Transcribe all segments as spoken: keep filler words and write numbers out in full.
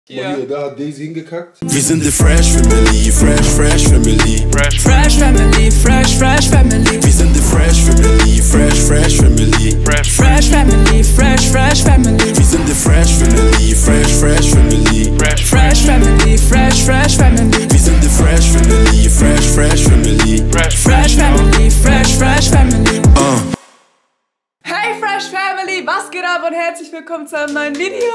Ja. Hier, da hat Daisy hingekackt. Wir sind die Fresh Family, Fresh, Fresh Family. Fresh, Fresh Family, Fresh, Fresh Family. Wir sind die Fresh Family, Fresh, Fresh Family. Fresh, Fresh Family, Fresh, Fresh Family. Wir sind die Fresh Family, Fresh, Fresh Family. Fresh, Fresh Family, Fresh, Fresh Family. Wir sind die Fresh Family, Fresh, Fresh Family. Fresh, Fresh Family, Fresh, Fresh Family. Uh. Hey Fresh Family, was geht ab und herzlich willkommen zu einem neuen Video.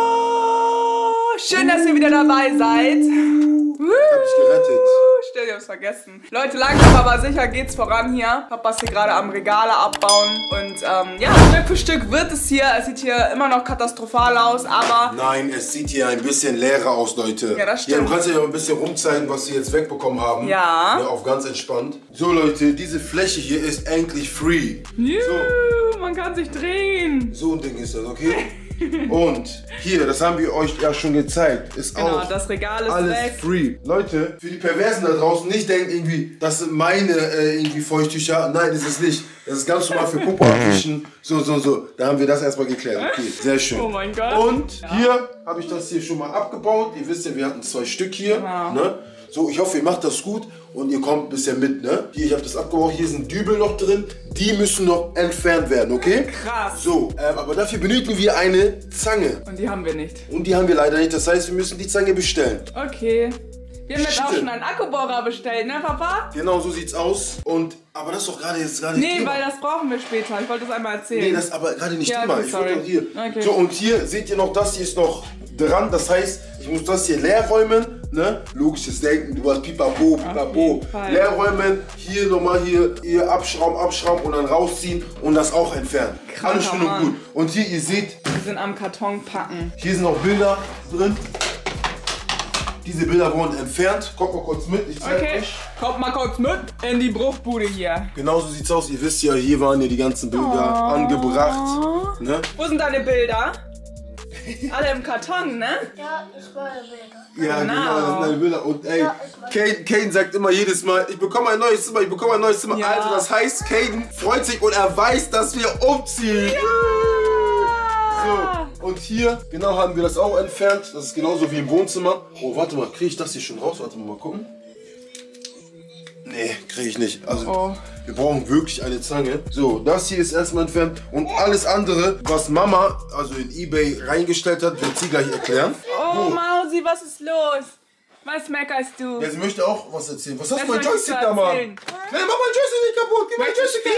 Schön, dass ihr wieder dabei seid. Ich hab dich gerettet. Stimmt, ich hab's vergessen. Leute, langsam aber sicher geht's voran hier. Papa ist hier gerade am Regale abbauen. Und ähm, ja, Stück für Stück wird es hier. Es sieht hier immer noch katastrophal aus, aber... Nein, es sieht hier ein bisschen leerer aus, Leute. Ja, das stimmt. Ja, du kannst ja ein bisschen rumzeigen, was sie jetzt wegbekommen haben. Ja. Ja, auf ganz entspannt. So Leute, diese Fläche hier ist endlich free. Juhu, So. man kann sich drehen. So ein Ding ist das, okay? Und hier, das haben wir euch ja schon gezeigt, ist Genau, auch das Regal ist alles weg. free. Leute, für die Perversen da draußen, nicht denken irgendwie, das sind meine äh, irgendwie Feuchttücher. Nein, das ist nicht. Das ist ganz normal für Popo-Abwischen. So, so, so. Da haben wir das erstmal geklärt. Okay, sehr schön. Oh mein Gott. Und ja. Hier habe ich das hier schon mal abgebaut. Ihr wisst ja, wir hatten zwei Stück hier. Genau. Ne? So, ich hoffe, ihr macht das gut und ihr kommt ein bisschen mit, ne? Hier, ich habe das abgebaut, hier sind Dübel noch drin. Die müssen noch entfernt werden, okay? Krass. So, ähm, aber dafür benötigen wir eine Zange. Und die haben wir nicht. Und die haben wir leider nicht, das heißt, wir müssen die Zange bestellen. Okay. Wir haben jetzt auch Stimmt. schon einen Akkubohrer bestellt, ne Papa? Genau, so sieht's aus. Und, aber das ist doch gerade jetzt gerade nicht Nee, Thema. weil das brauchen wir später. Ich wollte das einmal erzählen. Nee, das ist aber gerade nicht Ja, Thema. okay, Ich sorry. wollte doch hier. Okay. So, und hier seht ihr noch, das hier ist noch dran. Das heißt, ich muss das hier leer räumen. Ne? Logisches Denken, du hast Pipapo, Pipapo. jeden Fall. Leer räumen, hier nochmal hier, hier abschrauben, abschrauben und dann rausziehen und das auch entfernen. Kranker Alles schön und Mann. gut. Und hier, ihr seht, Wir sind am Karton packen. hier sind noch Bilder drin. Diese Bilder wurden entfernt. Kommt mal kurz mit, ich zeig Okay, euch. kommt mal kurz mit in die Bruchbude hier. Genau so sieht's aus. Ihr wisst ja, hier waren ja die ganzen Bilder Oh. angebracht. Ne? Wo sind deine Bilder? Alle im Karton, ne? Ja, ich wollte Bilder. Ja, Genau. genau, das sind deine Bilder. Und ey, Ja, ich weiß. Caden, Caden sagt immer jedes Mal, ich bekomme ein neues Zimmer, ich bekomme ein neues Zimmer. Ja. Also das heißt, Caden freut sich und er weiß, dass wir umziehen. So, und hier, genau, haben wir das auch entfernt. Das ist genauso wie im Wohnzimmer. Oh, warte mal, kriege ich das hier schon raus? Warte mal, mal gucken. Nee, kriege ich nicht. Also, Oh. wir brauchen wirklich eine Zange. So, das hier ist erstmal entfernt. Und alles andere, was Mama, also in eBay reingestellt hat, wird sie gleich erklären. Oh Mausi, was ist los? Was meckerst du? Ja, sie möchte auch was erzählen. Was hast du Was mein möchtest du Joystick da, Mann? erzählen? Nein, mach mein Joystick nicht kaputt. Gib mein Möchtest du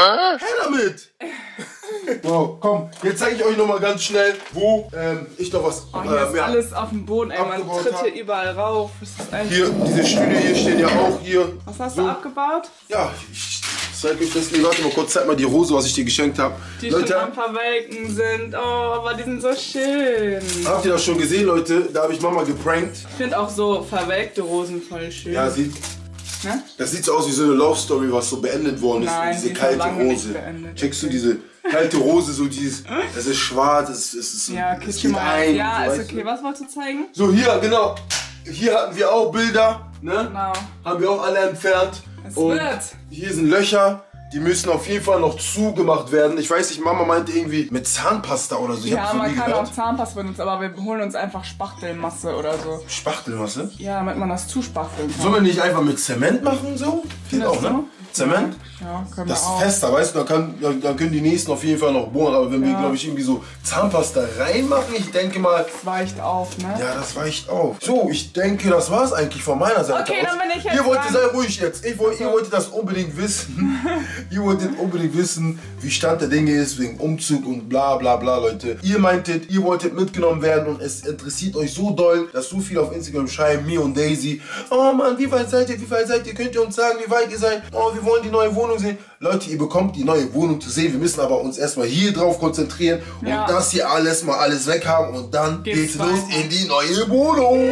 Joystick her. Her damit. So, komm. Jetzt zeige ich euch noch mal ganz schnell, wo ähm, ich noch was... Oh, hier ist ja, alles auf dem Boden, ey, man abgebaut tritt hab. hier überall rauf. Das ist echt... hier, diese Stühle hier stehen ja auch hier. Was hast so. du abgebaut? Ja, ich zeige euch das. Nee, warte mal kurz, zeig mal die Rose, was ich dir geschenkt habe. Die schon Leute, am Verwelken sind. Oh, aber die sind so schön. habt ihr das schon gesehen, Leute? Da habe ich Mama geprankt. Ich finde auch so verwelkte Rosen voll schön. Ja, sieht... Ne? Das sieht so aus wie so eine Love Story, was so beendet worden ist. Nein, Und diese die ist kalte noch lange nicht Rose. beendet. Checkst du diese kalte Rose, so dieses, es ist schwarz, es, es ist, Ja, es kitsch geht mal. ein. Ja, so, ist weißt okay. du? Was wolltest du zeigen? So, hier, genau. Hier hatten wir auch Bilder, ne? Genau. Haben wir auch alle entfernt. Es Und wird. hier sind Löcher. Die müssen auf jeden Fall noch zugemacht werden. Ich weiß nicht, Mama meinte irgendwie mit Zahnpasta oder so. Ich Ja, hab's noch man nie kann gehört. auch Zahnpasta benutzen, aber wir holen uns einfach Spachtelmasse oder so. Spachtelmasse? Ja, damit man das zuspachteln kann. Sollen wir nicht einfach mit Zement machen so? Geht auch, Findest ne? du? Zement? Ja, können Das wir ist auch. fester, weißt du, da, kann, da, da können die nächsten auf jeden Fall noch bohren. Aber wenn wir, Ja. glaube ich, irgendwie so Zahnpasta reinmachen, ich denke mal, Das weicht auf, ne? ja, das weicht auf. So, ich denke, das war es eigentlich von meiner Seite Okay, aus. dann bin ich jetzt Ihr wolltet, dran. sei ruhig jetzt. Ich wollt, ihr wolltet das unbedingt wissen. Ihr wolltet unbedingt wissen, wie Stand der Dinge ist wegen Umzug und bla bla bla, Leute. Ihr meintet, ihr wolltet mitgenommen werden und es interessiert euch so doll, dass so viele auf Instagram schreiben, mir und Daisy. Oh Mann, wie weit seid ihr, wie weit seid ihr? Könnt ihr uns sagen, wie weit ihr seid? Oh, wir wollen die neue Wohnung sehen. Leute, ihr bekommt die neue Wohnung zu sehen. Wir müssen aber uns erstmal hier drauf konzentrieren und Ja. das hier alles mal alles weg haben und dann Geht's geht's los weiter. in die neue Wohnung.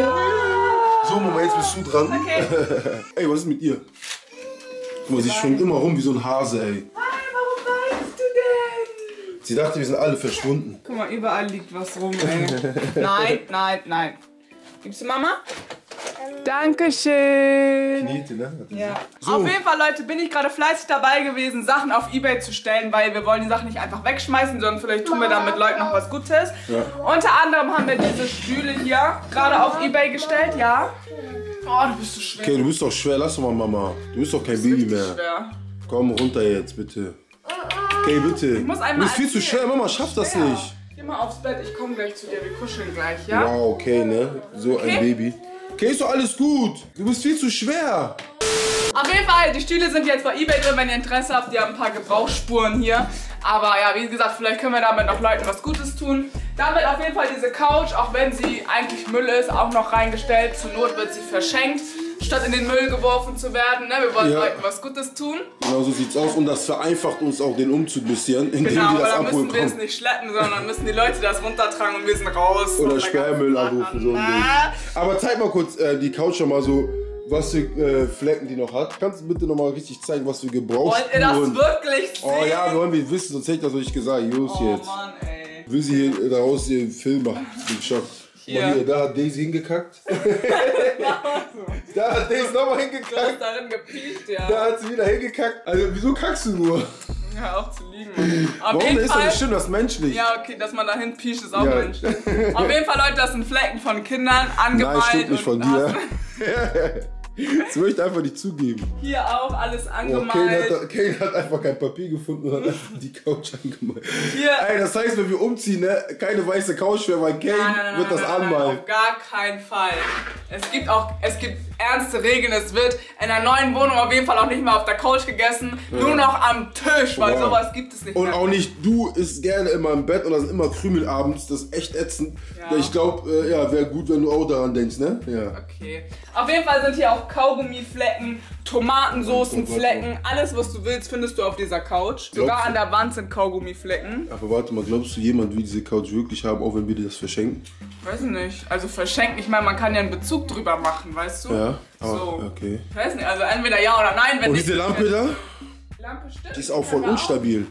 So, Mama, jetzt bist du dran. Okay. Ey, was ist mit ihr? Guck mal, sie schwimmt immer rum wie so ein Hase, ey. Nein, warum weinst du denn? Sie dachte, wir sind alle verschwunden. Guck mal, überall liegt was rum, ey. Nein, nein, nein. Gibst du Mama? Dankeschön. Knete, ne? Ja. So. Auf jeden Fall, Leute, bin ich gerade fleißig dabei gewesen, Sachen auf Ebay zu stellen, weil wir wollen die Sachen nicht einfach wegschmeißen, sondern vielleicht tun wir damit Leuten noch was Gutes. Ja. Unter anderem haben wir diese Stühle hier gerade auf Ebay gestellt, ja. Oh, du bist so schwer. Okay, du bist doch schwer, lass doch mal, Mama. Du bist doch kein Baby mehr. Schwer. Komm runter jetzt, bitte. Okay, bitte. Ich muss du einmal bist viel zu erzählen. schwer, Mama, schaff das Schwer. nicht. Geh mal aufs Bett, ich komme gleich zu dir, wir kuscheln gleich, ja? Wow, okay, ne? So Okay. ein Baby. Okay, ist doch alles gut. Du bist viel zu schwer. Auf jeden Fall, die Stühle sind jetzt bei Ebay drin, wenn ihr Interesse habt. Die haben ein paar Gebrauchsspuren hier. Aber ja, wie gesagt, vielleicht können wir damit noch Leuten was Gutes tun. Dann wird auf jeden Fall diese Couch, auch wenn sie eigentlich Müll ist, auch noch reingestellt. Zur Not wird sie verschenkt, statt in den Müll geworfen zu werden. Ne? Wir wollen Ja. Leuten was Gutes tun. Genau so sieht's aus und das vereinfacht uns auch den Umzug ein bisschen, indem Genau, die aber das dann abholen müssen wir es kommen. nicht schleppen, sondern müssen die Leute das runtertragen und wir sind raus. Oder Und dann Sperrmüll ganzen abrufen, so ein Sachen. Ding. Na? Aber zeig mal kurz äh, die Couch schon mal so, was für äh, Flecken die noch hat. Kannst du bitte noch mal richtig zeigen, was für Gebrauchsspuren... Wollt ihr das wirklich sehen? Oh ja, wollen wir wissen, sonst hätte ich das euch gesagt. Los Oh jetzt. Mann, ey. Will sie hier daraus hier einen Film machen? Ich bin geschockt. Hier. Mal hier, da hat Daisy hingekackt. Da hat Daisy nochmal Du hast hingekackt. darin gepiekt, ja. Da hat sie wieder hingekackt. Also wieso kackst du nur? Ja, auch zu liegen. Mann. Auf Warum jeden ist das Fall. nicht schön, das ist menschlich? Ja, okay, dass man dahin piescht, ist auch Ja. menschlich. Auf jeden Fall, Leute, das sind Flecken von Kindern angemalt. Nein, stimmt nicht von und dir. Das möchte ich einfach nicht zugeben. Hier auch alles Oh, angemalt. Kane, hat, Kane hat einfach kein Papier gefunden und hat einfach die Couch angemalt. Hier. Ey, das heißt, wenn wir umziehen, ne, keine weiße Couch mehr, weil Kane Nein, nein, nein, wird das nein, nein, nein, anmalen. auf gar keinen Fall. Es gibt auch, es gibt ernste Regeln. Es wird in der neuen Wohnung auf jeden Fall auch nicht mehr auf der Couch gegessen, nur noch am Tisch, weil Wow. sowas gibt es nicht Und mehr. auch nicht, du isst gerne immer im Bett und da sind immer Krümel abends, das ist echt ätzend. Ja. Ich glaube, äh, ja, wäre gut, wenn du auch daran denkst, ne? Ja. Okay. Auf jeden Fall sind hier auch Kaugummiflecken, Tomatensoßenflecken, alles was du willst findest du auf dieser Couch. Sogar Glaubst an du? der Wand sind Kaugummiflecken. Aber warte mal, glaubst du, jemand will diese Couch wirklich haben, auch wenn wir dir das verschenken? Weiß ich nicht. Also verschenken, ich meine, man kann ja einen Bezug drüber machen, weißt du? Ja? Ah, So. okay. Ich weiß nicht, also entweder ja oder nein. Wenn Und nicht, diese Lampe da, Die Lampe stimmt. die ist auch voll Können wir unstabil.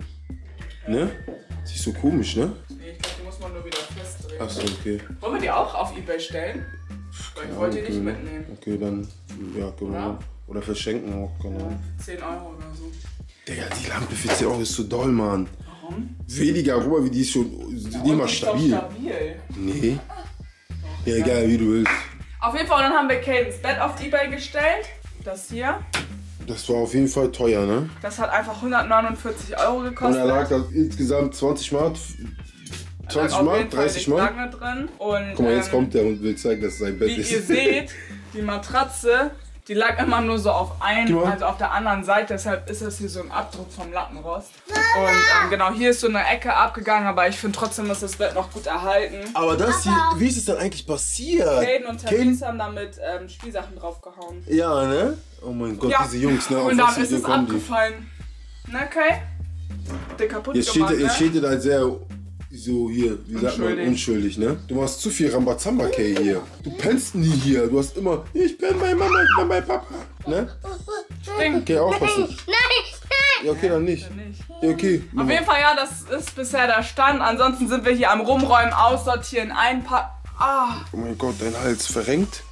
Ne? Sie ist so komisch, ne? Nee, ich glaube, die muss man nur wieder festdrehen. Achso, okay. Wollen wir die auch auf Ebay stellen? Weil ich wollte die nicht okay, mitnehmen. Okay, dann, ja, genau. Oder? Oder verschenken auch, genau. zehn Euro oder so. Digga, die Lampe für zehn Euro ist so doll, Mann. Warum? Weniger, guck mal, wie die ist schon, die ist nicht mal Die ist doch stabil. stabil. Nee. Ja, egal, wie du willst. Auf jeden Fall, und dann haben wir Cadens Bett auf Ebay gestellt. Das hier. Das war auf jeden Fall teuer, ne? Das hat einfach hundertneunundvierzig Euro Und gekostet. er lag da insgesamt zwanzig Mark, Lag zwanzig auf Mark, jeden Fall dreißig nicht Mark. lange drin. Und, Guck mal, jetzt ähm, kommt der und will zeigen, dass es sein Bett wie ist. ihr seht, die Matratze, die lag immer nur so auf Guck einem, mal. also auf der anderen Seite, deshalb ist das hier so ein Abdruck vom Lattenrost. Und ähm, genau, hier ist so eine Ecke abgegangen, aber ich finde trotzdem, ist das Bett noch gut erhalten. Aber das hier, wie ist es denn eigentlich passiert? Caden und Caden- Therese haben damit ähm, Spielsachen draufgehauen. Ja, ne? Oh mein Gott, Ja. diese Jungs, ne? Auf Und was dann ist hier es kommen die? abgefallen. Na, okay? Der kaputt Jetzt steht, gemacht, jetzt ne? steht ihr da sehr so hier, wie sagt man, Unschuldig. unschuldig, ne? Du machst zu viel Rambazamba, Kay, hier. Du pennst nie hier. Du hast immer, ich bin bei Mama, ich bin bei Papa. Ne? Spring. Okay, aufpassen. Nein, nein. Ja, okay, dann nicht. Nicht. Ja, okay. Auf jeden Fall, ja, das ist bisher der Stand. Ansonsten sind wir hier am Rumräumen, Aussortieren, Einpacken. Ah, Oh mein Gott, dein Hals verrenkt.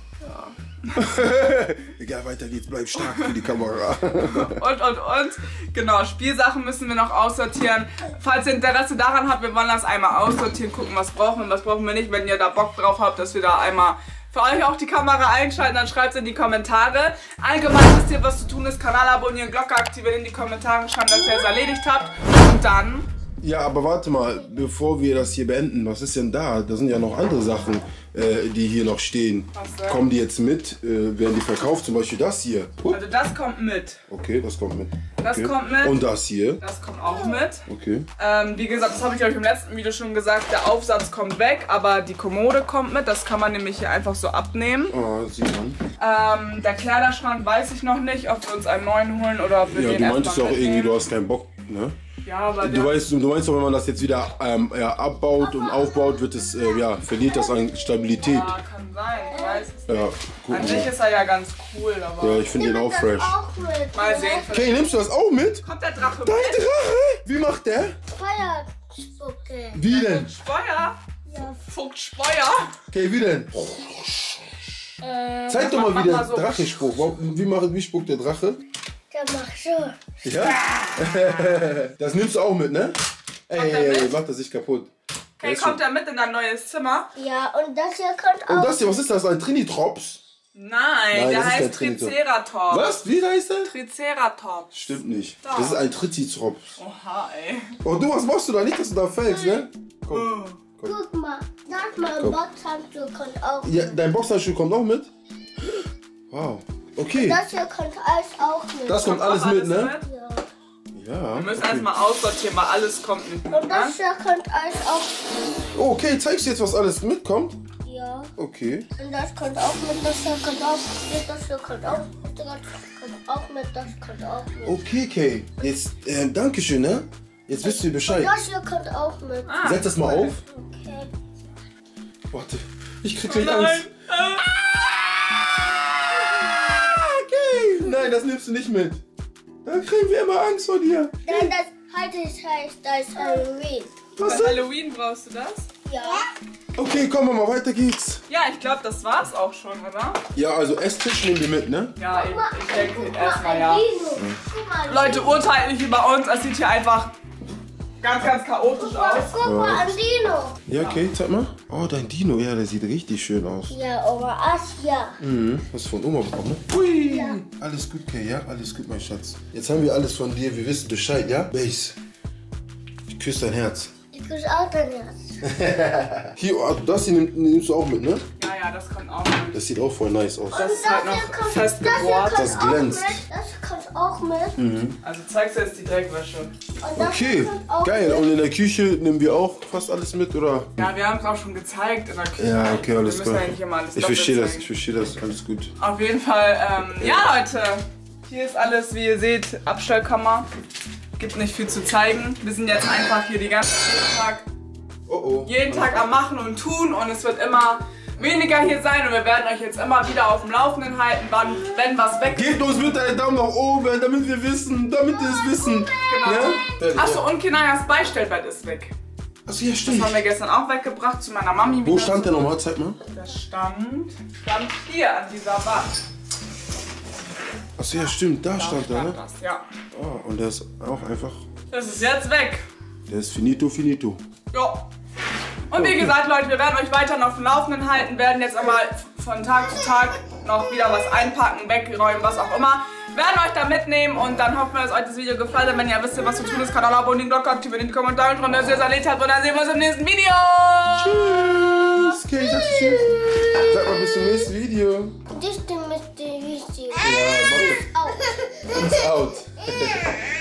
Egal, weiter geht's, bleib stark für die Kamera. und, und, und. Genau, Spielsachen müssen wir noch aussortieren. Falls ihr Interesse daran habt, wir wollen das einmal aussortieren, gucken, was brauchen wir, was brauchen wir nicht. Wenn ihr da Bock drauf habt, dass wir da einmal für euch auch die Kamera einschalten, dann schreibt es in die Kommentare. Allgemein wisst ihr, was zu tun ist. Kanal abonnieren, Glocke aktivieren, in die Kommentare schreiben, dass ihr es erledigt habt. Und dann... Ja, aber warte mal, bevor wir das hier beenden, was ist denn da? Da sind ja noch andere Sachen, äh, die hier noch stehen. Was denn? Kommen die jetzt mit? Äh, werden die verkauft? Zum Beispiel das hier. Hup. Also das kommt mit. Okay, das kommt mit. Das Okay. kommt mit. Und das hier. Das kommt auch mit. Okay. Ähm, wie gesagt, das habe ich euch im letzten Video schon gesagt, der Aufsatz kommt weg, aber die Kommode kommt mit. Das kann man nämlich hier einfach so abnehmen. Ah, sieht man. Ähm, der Kleiderschrank weiß ich noch nicht, ob wir uns einen neuen holen oder ob wir Ja, den du meintest ja erstmal auch irgendwie, mitnehmen. du hast keinen Bock, ne? Ja, aber Du der, weißt, du meinst doch, wenn man das jetzt wieder ähm, ja, abbaut und aufbaut, wird es, äh, ja, verliert das an Stabilität. ja, kann sein, ich weiß es nicht. Ja, guck An sich mal. ist er ja ganz cool, aber Ja, ich finde den auch fresh. Auch mit. mal sehen. Okay, nimmst du das auch mit? Kommt der Drache Dein mit? Drache? Wie macht der? Feuerspucke. Wie denn? Speuer? Ja, Fuchs Speuer? Okay, wie denn? Äh, Zeig doch mal, mach wie der mal so. Drache spuckt. Wie, macht, wie spuckt der Drache? der macht so. Ja? Das nimmst du auch mit, ne? Ey, Kommt der ey, ey, mit? mach das nicht kaputt. Okay, Weißt kommt du- er mit in dein neues Zimmer? Ja, und das hier kommt auch. Und das hier, was ist das? Ein Trinitrops? Nein, Nein, der das ist kein heißt Triceratops. Triceratops. Was? Wie heißt der? Triceratops. Stimmt nicht. Doch. Das ist ein Triceratops. Oha, ey. Und du, was machst du da? Nicht, dass du da fällst, ne? Komm. Guck mal, sag mal, Komm. Boxhandschuh kommt auch. Ja, dein Boxhandschuh kommt auch mit? Wow. Okay. Das hier kommt alles auch mit. Das kommt alles Auch mit, ne? ja. Ja. Wir müssen okay. erstmal aussortieren, weil alles kommt nicht mit. Und Ne? das hier kommt alles auch mit. Oh, okay, zeigst du jetzt, was alles mitkommt? Ja. Okay. Und das kommt auch mit, das hier kommt auch mit, das hier kommt auch mit, das kommt auch mit, das kommt auch mit. Okay, Kay. Jetzt, äh, Dankeschön, ne? Jetzt wisst ihr Und Bescheid. das hier kommt auch mit. Ah, Setz das mal cool. auf. Okay. Warte. Ich krieg gleich Nein. Angst. Okay. Nein, das nimmst du nicht mit. Dann kriegen wir immer Angst vor dir. Nein, das heute heißt, das ist Halloween. Was Für denn? Halloween brauchst du das? Ja. Okay, kommen wir mal, weiter geht's. Ja, ich glaube, das war's auch schon, oder? Ja, also Esstisch nehmen wir mit, ne? Ja, ich, ich denke Guck mal, erstmal ein ja. Dino. Guck mal, Leute, urteilt nicht über uns. Es sieht hier einfach ganz, ganz chaotisch aus. guck mal, ein Dino. Ja, okay, zeig mal. Oh, dein Dino, ja, der sieht richtig schön aus. Ja, Oma Asia. Mhm. Hast du von Oma bekommen, ne? Hui. Alles gut, Kay, ja? Alles gut, mein Schatz. Jetzt haben wir alles von dir, wir wissen Bescheid, ja? Base. Ich küsse dein Herz. Ich küsse auch dein Herz. Hier, ah, das hier nimm, nimmst du auch mit, ne? Ja, ja, das kommt auch mit. Das sieht auch voll nice aus. Das ist halt hier noch kommt- festgebohrt. Das, Das hier kommt glänzt. Auch mit, das kommt auch mit. Also zeigst du jetzt die Dreckwäsche. Und das Okay, hier kommt auch geil. mit. Und in der Küche nehmen wir auch fast alles mit, oder? Ja, wir haben es auch schon gezeigt in der Küche. Ja, okay, alles Wir müssen klar. ja nicht immer alles Ich doppelt verstehe das, zeigen. ich verstehe das. Alles gut. Auf jeden Fall, ähm, ja Leute, hier ist alles, wie ihr seht, Abstellkammer. Gibt nicht viel zu zeigen. Wir sind jetzt einfach hier die ganze jeden Tag, Oh oh. jeden Tag am Machen und Tun und es wird immer weniger hier sein und wir werden euch jetzt immer wieder auf dem Laufenden halten, wann, wenn was weg ist. Gebt uns bitte einen Daumen nach oben, damit wir wissen, damit wir es wissen. Genau. Ne? Achso, und Kinayas Beistellbett ist weg. Achso, ja, Das stimmt. haben wir gestern auch weggebracht zu meiner Mami. Wo wieder stand der zurück. nochmal? Zeig mal. Das stand, stand hier an dieser Wand. Achso, ja, stimmt. Da stand er, stand ne? das, ja. Oh, und der ist auch einfach. Das ist jetzt weg. Der ist finito, finito. Ja. Und wie gesagt, Leute, wir werden euch weiterhin auf dem Laufenden halten, werden jetzt einmal von Tag zu Tag noch wieder was einpacken, wegräumen, was auch immer. Werden euch da mitnehmen und dann hoffen wir, dass euch das Video gefallen hat. Wenn ihr wisst, was zu tun ist, Kanal abonnieren, Glocke aktivieren, in die Kommentare schreiben, dass ihr es erledigt habt und dann sehen wir uns im nächsten Video. Tschüss. Okay, ich sag tschüss. Sag mal bis zum nächsten Video. Das ist mit dem Video. Ja, mach Out. das. Out.